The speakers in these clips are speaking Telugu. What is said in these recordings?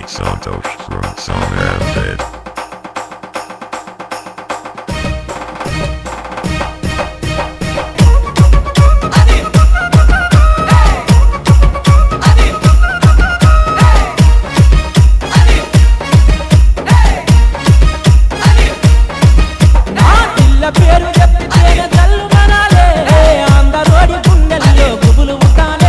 Santosh from Samambed. పేరు చెప్తేనే తల్లు మనాలే అందరోడి గుండెల్లో గుబులు ఉంటాలే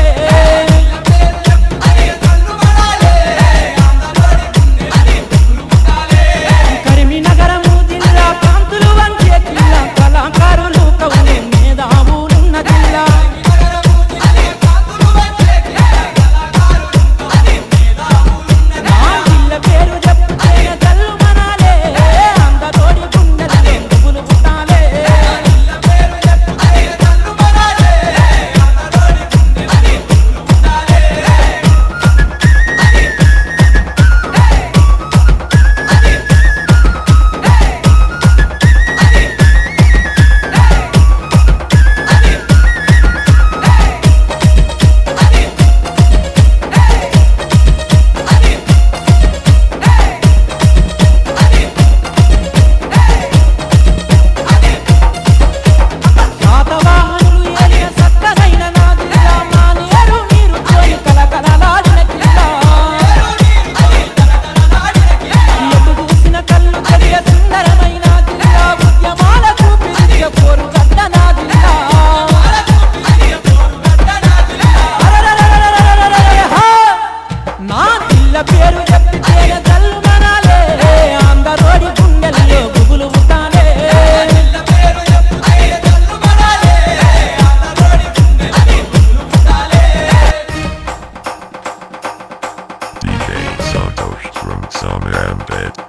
కరీంనగరము జిల్లా కాంతులు వంచే జిల్లా కళాకారులు కవులు మేధావులున్న జిల్లా నా జిల్లా పేరు చెప్తేనే తల్లు మనాలే అందరోడి గుండెల్లో గుబులు ఉంటాలే శాతవాహనులు ఏలిన సక్కనైన నా జిల్లా మానేరు నీరు తోని కలకలలాడిన జిల్లా ఎటు చూసిన కళ్ళు కదిలే సుందరమైన జిల్లా ఉద్యమాలకు పిలిచే పోరుగడ్డ నా జిల్లా అరెరెరెరెరెరెరెరెరె హా! నా జిల్లా పేరు చెప్తేనే తల్లు మనాలే అందరోడి గుండెల్లో గుబులు ఉంటాలే DJ Santosh from Samambed.